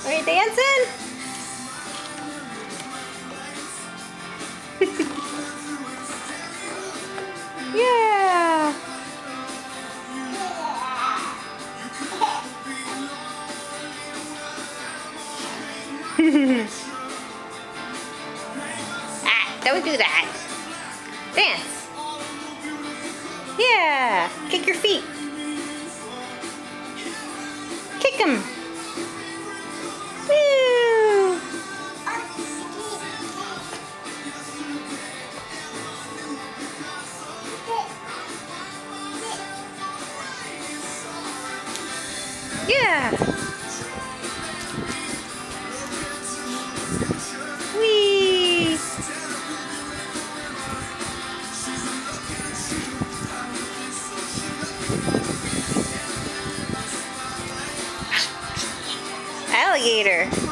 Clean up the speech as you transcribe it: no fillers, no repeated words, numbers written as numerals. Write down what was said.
Are you dancing? Yeah. Don't do that. Dance. Yeah. Kick your feet. Kick them. Woo. Yeah. Whee. Alligator.